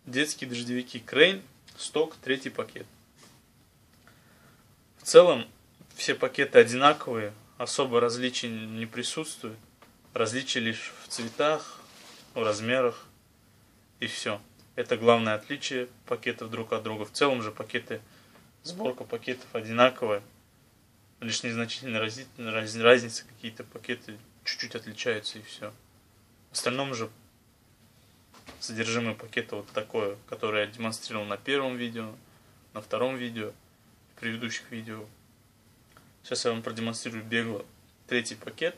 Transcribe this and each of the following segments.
Детские дождевики Crane, сток, 3 пакет. В целом, все пакеты одинаковые, особо различий не присутствует. Различия лишь в цветах, в размерах и все. Это главное отличие пакетов друг от друга. В целом же сборка пакетов одинаковая. Лишь незначительная разница, какие-то пакеты чуть-чуть отличаются и все. В остальном же содержимое пакета вот такое, которое я демонстрировал на первом видео, на втором видео, в предыдущих видео. Сейчас я вам продемонстрирую бегло 3 пакет.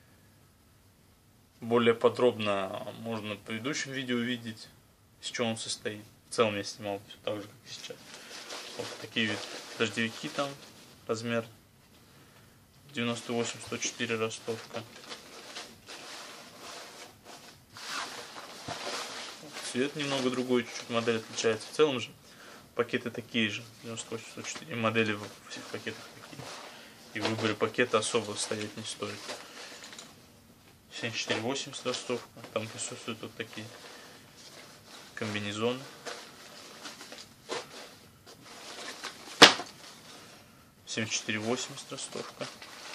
Более подробно можно в предыдущем видео увидеть, из чего он состоит. В целом я снимал все так же, как и сейчас. Вот такие вот дождевики там, размер 98-104 ростовка. Цвет немного другой, чуть-чуть модель отличается. В целом же пакеты такие же, 98-104, модели во всех пакетах такие. И в выборе пакета особо стоять не стоит. 74-80 ростовка, там присутствуют вот такие комбинезоны. 74-80 ростовка.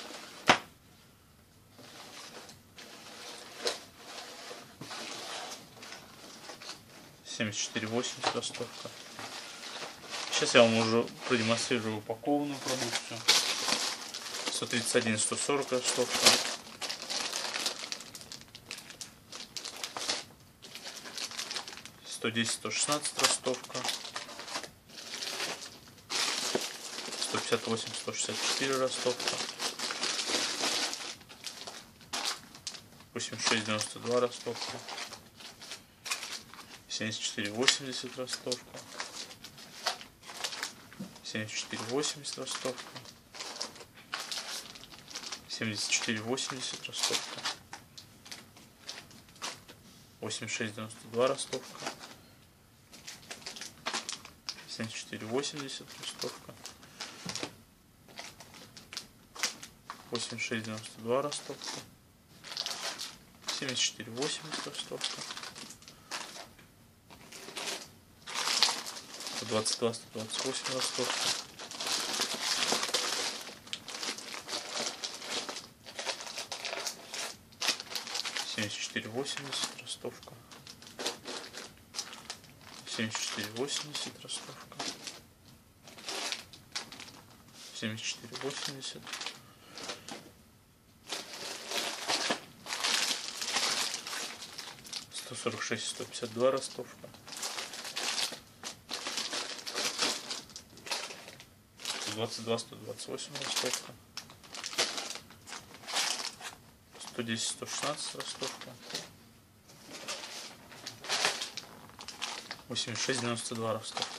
ростовка. Сейчас я вам уже продемонстрирую упакованную продукцию. 131-140 ростовка. 110-116 ростовка. 158-164 ростовка. 86-92 ростовка. 74-80 ростовка. 74-80 ростовка. 74-80 ростовка. 86-92 ростовка. 74-80 ростовка. 86-92 ростовка. 74-80 ростовка. 122-128 ростовка. 74-80 ростовка. 74-80 ростовка. 74-80. 146-152 ростовка. 122-128 ростовка. 110-116 ростовка. 86-92 ростовка.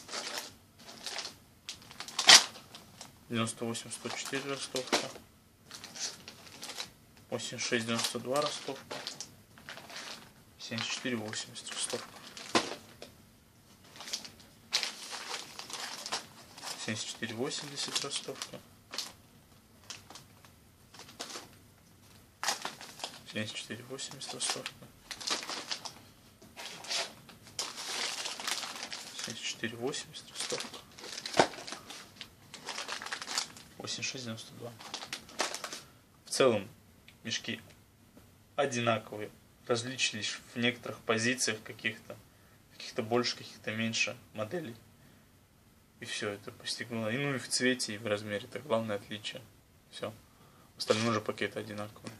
98-104 ростовка. 86-92 ростовка. 74-80 ростовка. 74-80 ростовка. 74-80 ростовка. 74-80 ростовка. 86-92. В целом мешки одинаковые. Различия лишь в некоторых позициях каких-то больше, каких-то меньше моделей. И все это постигнуло. И ну и в цвете, и в размере. Это главное отличие. Все. Остальные же пакеты одинаковые.